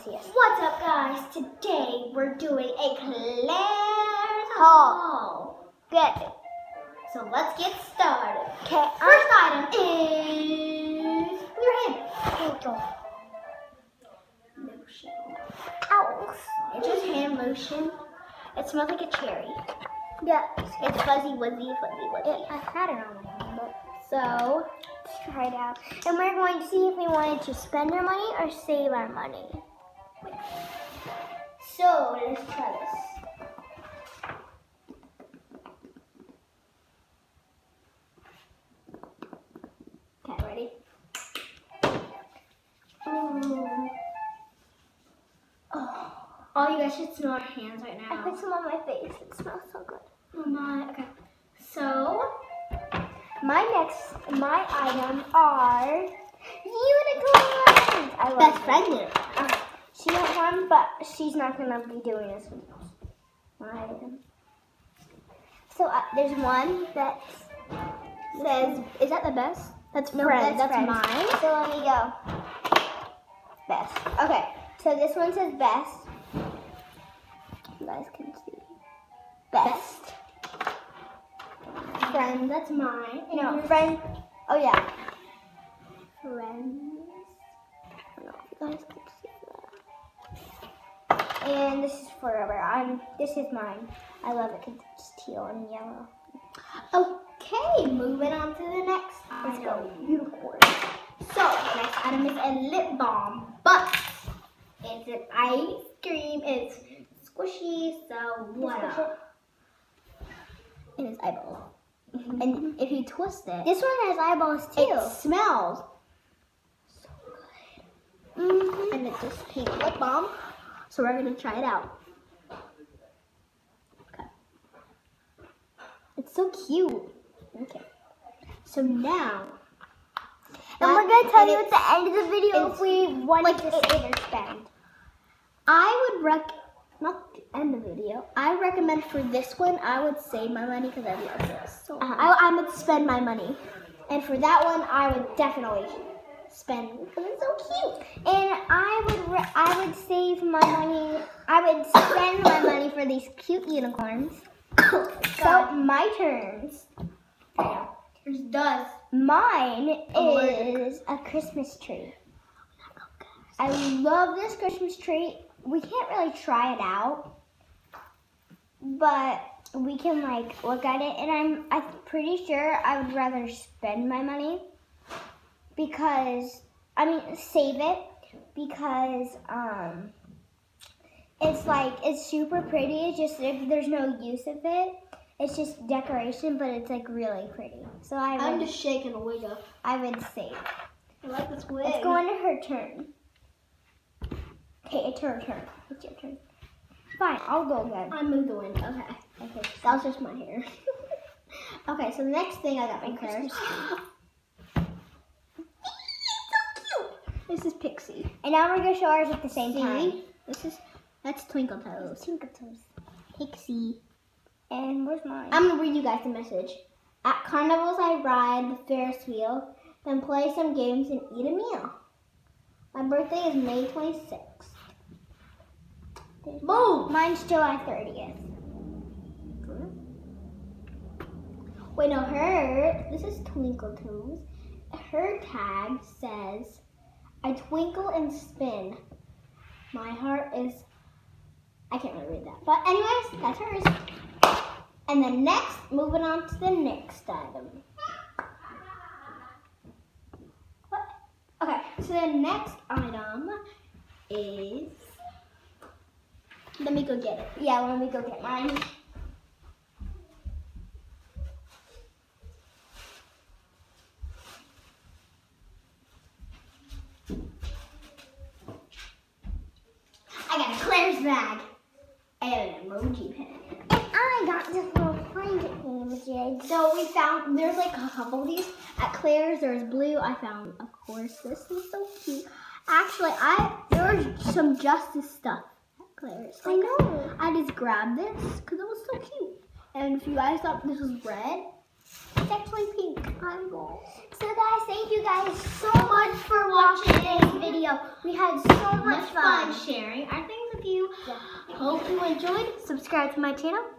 Yes. What's up, guys? Today we're doing a Claire's haul. Good. So let's get started. Okay. First item is your hand lotion. Ow. It's just hand lotion. It smells like a cherry. Yeah. It's fuzzy wuzzy. I had it on my hand, but so let's try it out. And we're going to see if we wanted to spend our money or save our money. So let's try this. Okay, ready? Oh, you guys should smell our hands right now. I put some on my face. It smells so good. Oh my, okay. So, My items are unicorns. I love best them. friend did it. She has one, but she's not gonna be doing this with us. My item. So there's one that says, "Is that the best?" That's No, Friends. that's Friends. mine. So let me go. Best. Okay. So this one says best. You guys can see. Best. Friend, that's mine. And No, yours- friend. Oh yeah. Friends. I don't know if you guys can see that. And this is forever. This is mine. I love it because it's teal and yellow. Okay, moving on to the next Let's item. go. Unicorn. So, next item is a lip balm, but it's an ice cream. It's squishy, so whatever. And it's eyeballs. And if you twist it, This one has eyeballs too. it smells so good. And it's just pink. Lip balm. So we're gonna try it out. Okay. It's so cute. Okay. So now, And we're gonna tell you and at the end of the video it's if we wanted like to save or spend. I would not the end of the video. I recommend for this one, I would save my money because I love this. So I would spend my money. And for that one, I would definitely spend because it's so cute. And I would save my money. I would spend my money for these cute unicorns. So my turns. There's dust. Mine Allergic. is a Christmas tree. I love this Christmas tree. We can't really try it out, but we can like look at it, and I'm pretty sure I would rather spend my money because save it because it's super pretty. It's just there's no use of it. It's just decoration, but it's like really pretty. So I'm just shaking a wig up. I would save. I like this wig. Let's go on to her turn. Okay, it's her turn. It's your turn. Fine, I'll go again. I moved the wind. Okay. Okay. That was just my hair. Okay, so the next thing I got from Claire's. So cute. This is Pixie. And now we're gonna show ours at the same time. That's Twinkle Toes. Twinkle Toes. Pixie. And where's mine? I'm gonna read you guys the message. At carnivals, I ride the Ferris wheel, then play some games and eat a meal. My birthday is May 26th. Boom! Mine's July 30th. Wait, no, this is Twinkle Toes. Her tag says, I twinkle and spin. My heart is, I can't really read that. But anyways, that's hers. And then next, moving on to the next item. What? Okay, so the next item is, let me go get it. Yeah, let me go get mine. I got a Claire's bag and an emoji pen. And I got this little find it emoji. So we found, there's like a couple of these. At Claire's, there's blue. I found, of course, this is so cute. Actually, there was some Justice stuff at Claire's. I know. I just grabbed this because it was so cute. And if you guys thought this was red, It's actually pink. Eyeball. So guys, thank you guys so much for watching this video. We had so much fun sharing our things with you. Hope you enjoyed. Subscribe to my channel.